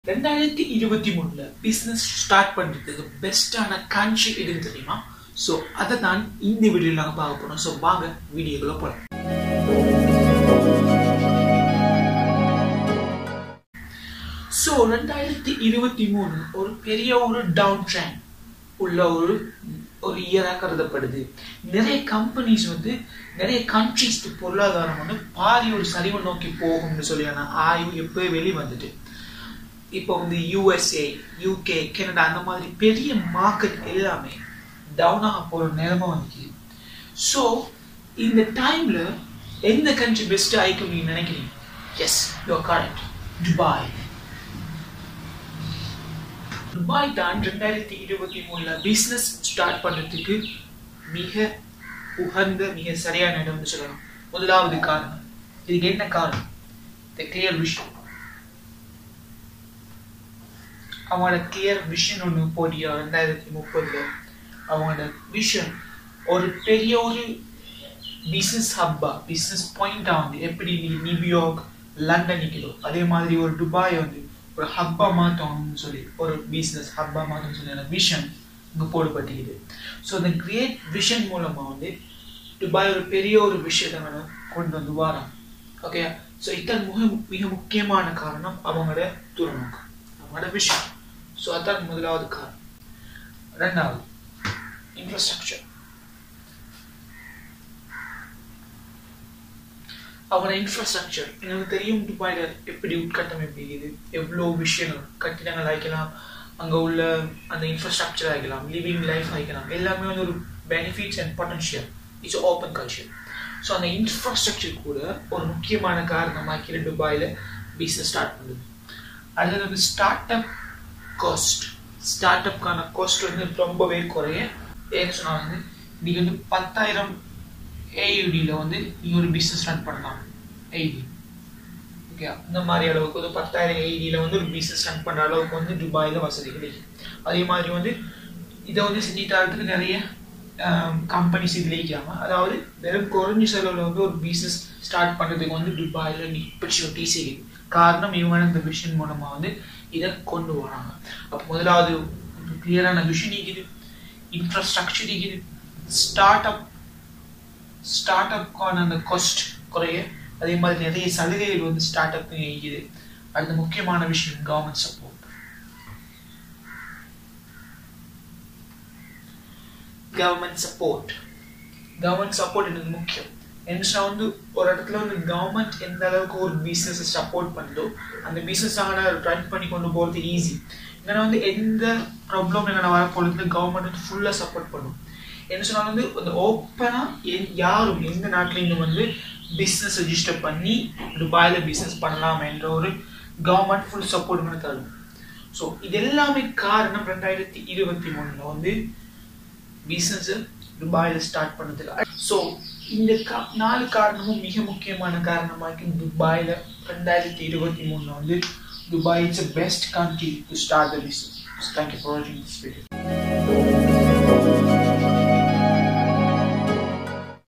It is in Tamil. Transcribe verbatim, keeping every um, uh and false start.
ரெண்டாயிரத்தி இருபத்தி மூணுல பிசினஸ் ஸ்டார்ட் பண்றதுக்கு பெஸ்டான கண்ட்ரி எதுன்னு தெரியுமா? ஸோ அதை தான் இந்த வீடியோவில் நாங்கள் பார்க்க போறோம். ஸோ வாங்க வீடியோக்குள்ள போகலாம். ஸோ ரெண்டாயிரத்தி இருபத்தி மூணு ஒரு பெரிய ஒரு டவுன் ட்ரெண்ட் உள்ள ஒரு ஒரு இயராக கருதப்படுது. நிறைய கம்பெனிஸ் வந்து நிறைய கண்ட்ரிஸ்க்கு பொருளாதாரம் வந்து பாதி ஒரு சரிவை நோக்கி போகும்னு சொல்லியான ஆய்வு எப்போ வெளி வந்துட்டு இப்போ வந்து யூஎஸ்ஏ, யூகே, கனடா அந்த மாதிரி பெரிய மார்க்கெட் எல்லாமே டவுன் ஆக போகிற நிலைமை வந்துச்சு. ஸோ இந்த டைம்ல எந்த கண்ட்ரி பெஸ்ட் ஆயிக்கும் நீங்க நினைக்கிறீங்க? Yes, you are correct. Dubai. Dubai தான் ரெண்டாயிரத்தி இருபத்தி மூணுல பிசினஸ் ஸ்டார்ட் பண்றதுக்கு மிக உகந்த மிக சரியான இடம்னு சொல்லலாம். முதலாவது காரணம், இதுக்கு என்ன காரணம்? The clear vision. அவங்களோட கிளியர் விஷன் ஒன்று போடியா ரெண்டாயிரத்தி முப்பதுல அவங்களோட விஷன் ஒரு பெரிய ஒரு பிசினஸ் ஹப்பா பிசினஸ் பாயிண்டா வந்து எப்படி நீ நியூயார்க், லண்டன் நிற்கிறோம் அதே மாதிரி ஒரு துபாய் வந்து ஒரு ஹப்பா மாற்றணும்னு சொல்லி ஒரு பிசினஸ் ஹப்பா மாற்றணும்னு சொல்லி விஷன் இங்கே போடப்பட்டிருக்குது. ஸோ அந்த கிரியேட் விஷன் மூலமா வந்து துபாய் ஒரு பெரிய ஒரு விஷயத்தை கொண்டு வந்து வரோம். ஓகே, ஸோ இதான் மிக மிக முக்கியமான காரணம் அவங்களோட துறைமுகம், அவங்களோட விஷயம். ஸோ அதான் முதலாவது காரணம். ரெண்டாவது இன்ஃப்ராஸ்ட்ரக்சர். அவங்களோட இன்ஃப்ராஸ்ட்ரக்சர் எனக்கு தெரியும். துபாயில எப்படி உட்கட்டமைப்பு இருக்குது, எவ்வளோ விஷயங்கள் கட்டிடங்கள் ஆகிக்கலாம், அங்கே உள்ள அந்த இன்ஃப்ராஸ்ட்ரக்சர் ஆகிக்கலாம், லிவிங் லைஃப் ஆகிக்கலாம், எல்லாமே வந்து ஒரு benefits and potential. It's open culture. So அந்த இன்ஃப்ராஸ்ட்ரக்சர் கூட ஒரு முக்கியமான காரணமாக்கி துபாயில் பிஸ்னஸ் ஸ்டார்ட் பண்ணுது. அடுத்தது வந்து ஸ்டார்ட் அப் காஸ்ட். ஸ்டார்ட் அப்கான காஸ்ட் வந்து ரொம்பவே குறைய. ஏன்னு சொன்னா வந்து நீங்க வந்து பத்தாயிரம் ஏயுடியில் வந்து நீங்க ஒரு பிஸ்னஸ் ஸ்டார்ட் பண்ணலாம். ஏடி ஓகே, அந்த மாதிரி அளவுக்கு வந்து பத்தாயிரம் ஏடியில் வந்து ஒரு பிஸ்னஸ் ஸ்டார்ட் பண்ணுற அளவுக்கு வந்து துபாயில் வசதி கிடைக்கும். அதே மாதிரி வந்து இதை வந்து செஞ்சுட்டாருக்கு நிறைய கம்பெனிஸ் இதில் இருக்கிறாங்க. அதாவது வெறும் குறைஞ்ச செலவில் வந்து ஒரு பிஸ்னஸ் ஸ்டார்ட் பண்ணுறதுக்கு வந்து துபாயில் ஆப்பர்ச்சுனிட்டி செய்யுது. காரணம் இவங்க இந்த விஷன் மூலமாக வந்து இதை கொண்டு வராங்க. அப்போ முதலாவது கிளியரான விஷன் இருக்குது, இன்ஃப்ராஸ்ட்ரக்சர் இருக்குது, ஸ்டார்ட் அப் ஸ்டார்ட் அப்கான அந்த காஸ்ட் குறைய, அதே மாதிரி நிறைய சலுகைகள் வந்து ஸ்டார்ட் அப் இருக்குது. அடுத்த முக்கியமான விஷயம் government support. Government support government support எனக்கு முக்கியம். என்ன வந்து ஒரு இடத்துல வந்து கவர்மெண்ட் எந்த அளவுக்கு ஒரு பிஸ்னஸை சப்போர்ட் பண்ணுதோ அந்த பிஸ்னஸ் ரன் பண்ணி கொண்டு போகிறது ஈஸி. ஏன்னா வந்து எந்த ப்ராப்ளம் எங்கன்னா வரப்பொழுது கவர்மெண்ட் வந்து ஃபுல்லாக சப்போர்ட் பண்ணும். என்ன சொன்னால் வந்து அந்த ஓப்பனாக யாரும் எந்த நாட்டிலையும் வந்து பிஸ்னஸ் ரெஜிஸ்டர் பண்ணி துபாயில் பிஸ்னஸ் பண்ணலாம் என்ற ஒரு கவர்மெண்ட் ஃபுல் சப்போர்ட் தரும். ஸோ இது எல்லாமே காரணம் ரெண்டாயிரத்தி இருபத்தி மூணுல வந்து பிஸ்னஸ் துபாயில் ஸ்டார்ட் பண்ணதுக்கு. ஸோ இந்த நாலு காரணமும் மிக முக்கியமான காரணமாக துபாயில் ரெண்டாயிரத்தி இருபத்தி மூணுல வந்து Dubai it's a best country to start the business. Thank you for watching this video.